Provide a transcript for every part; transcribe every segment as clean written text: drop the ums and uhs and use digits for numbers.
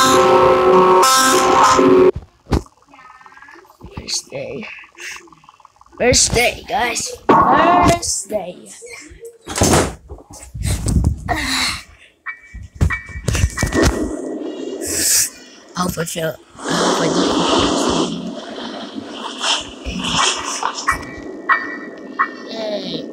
First day. First day, guys. First day. I hope I feel. I hope I do. Yay.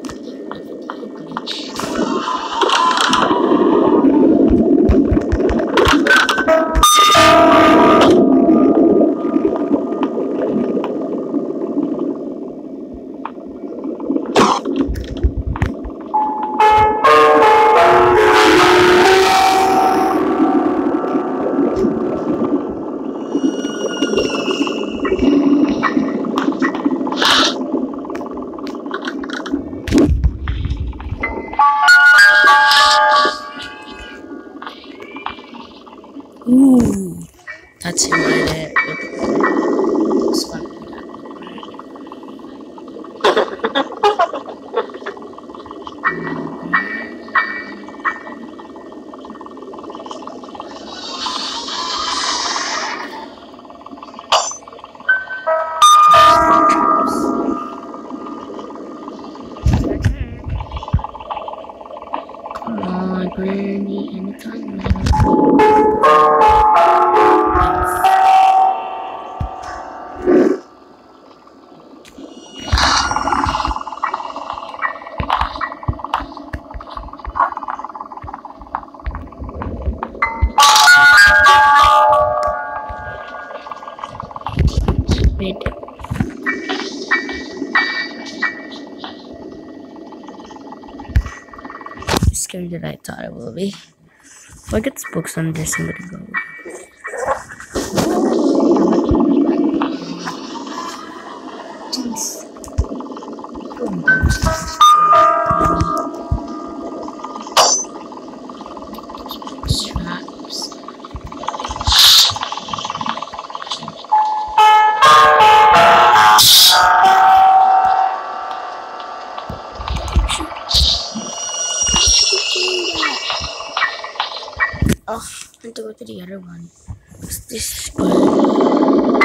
Ooh, that's right. It's fun. Come on, Granny, anytime now. Scary than I thought it will be. If I get this books on this, I'm gonna go. Traps. Oh, I have to go to the other one. What's this one?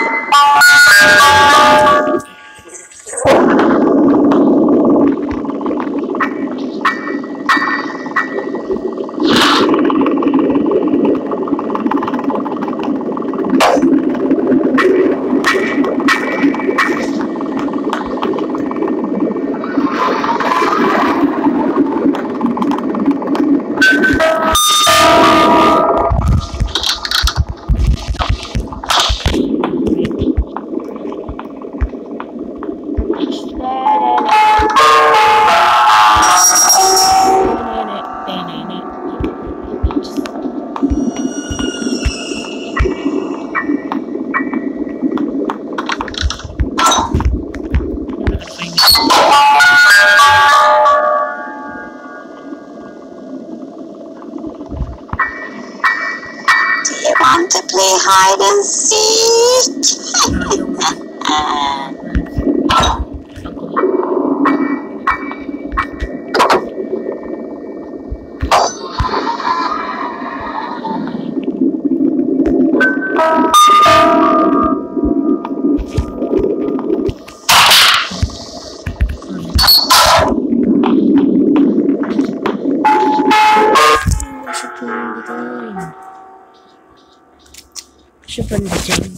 Want to play hide and seek? Should put the gym.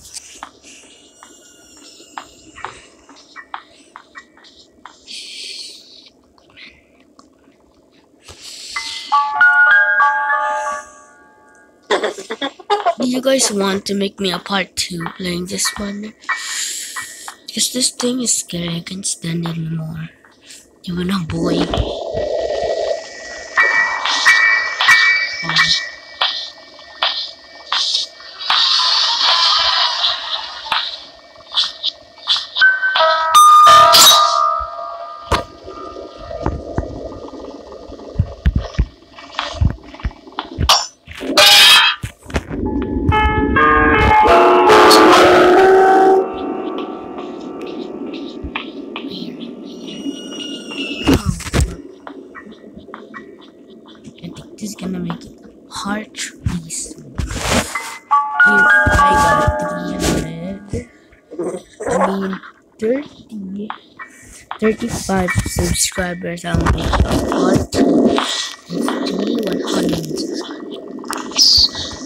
Do you guys want to make me a part 2 playing this one? Because this thing is scary, I can't stand it anymore. Even a boy. This is gonna make it hard, please. 30, 35 subscribers. I'll make a part 2 with 100 subscribers.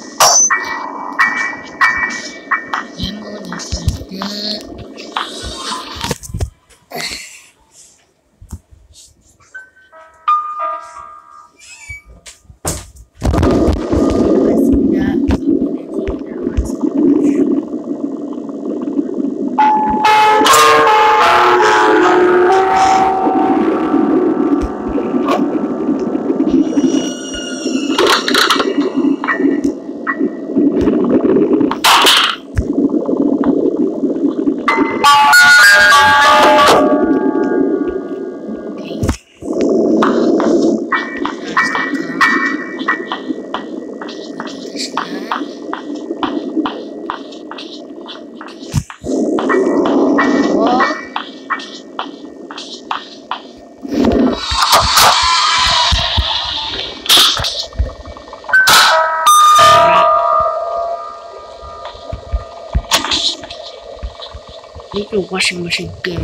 Make your washing machine big.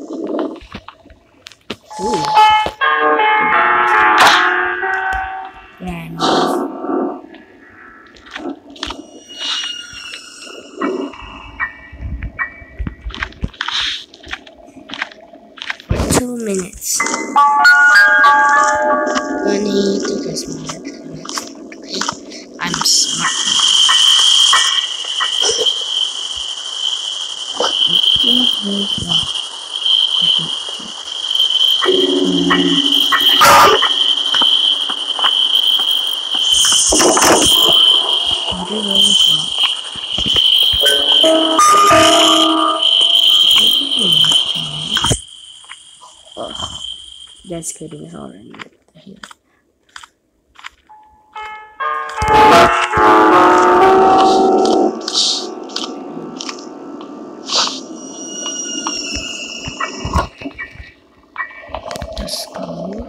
Ooh. Brand new. For 2 minutes. Gonna do this minute. Okay. I'm smart. That's kidding, it's already here. Let's go.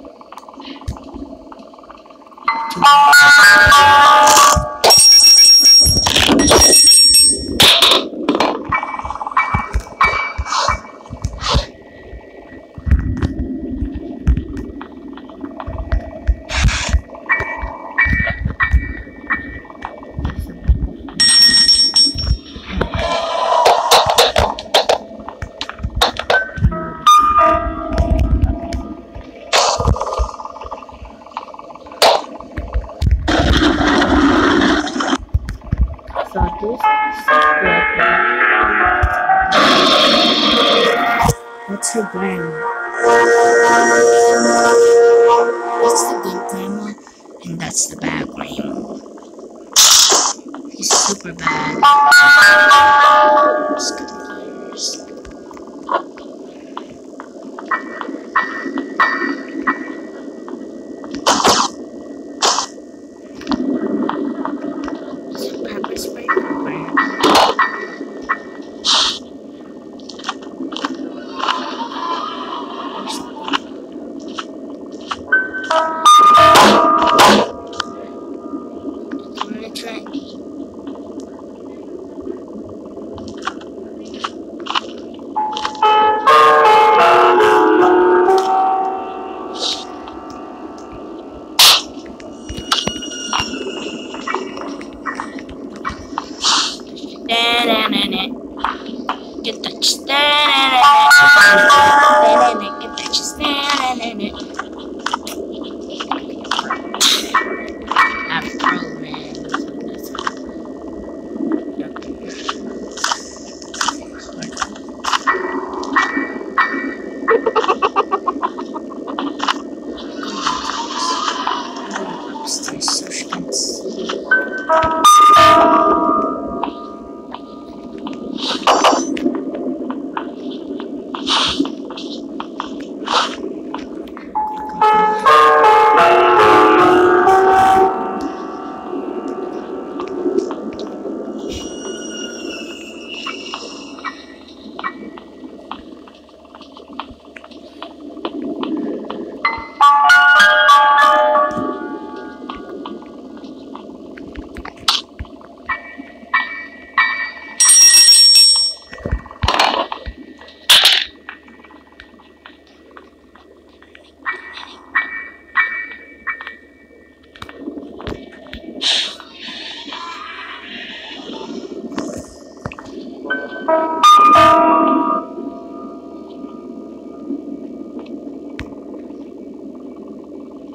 What's her grandma? That's the good grandma, and that's the bad grandma. He's super bad. Pepper spray for grandma. Get touch that.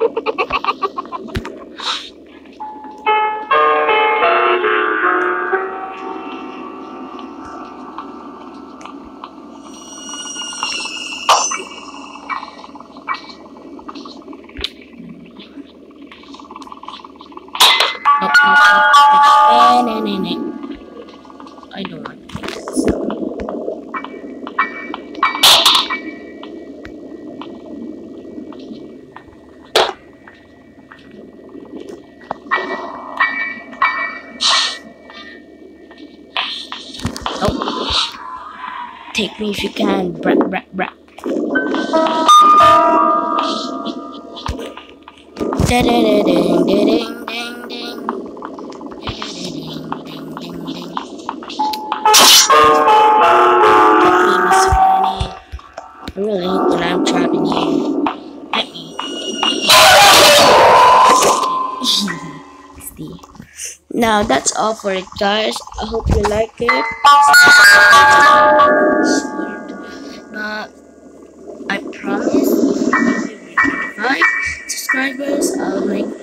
I don't want to. Oh. Take me if you can. Brat, brat, brat. Da-da-da-ding, da-ding, ding, ding. Da-da-da-ding, ding, ding, ding. Get me, Mr. Granny. I really hate when I'm trapped in here. Get me. See. Now that's all for it, guys. I hope you like it. But I promise if we reach 5 subscribers, I'll make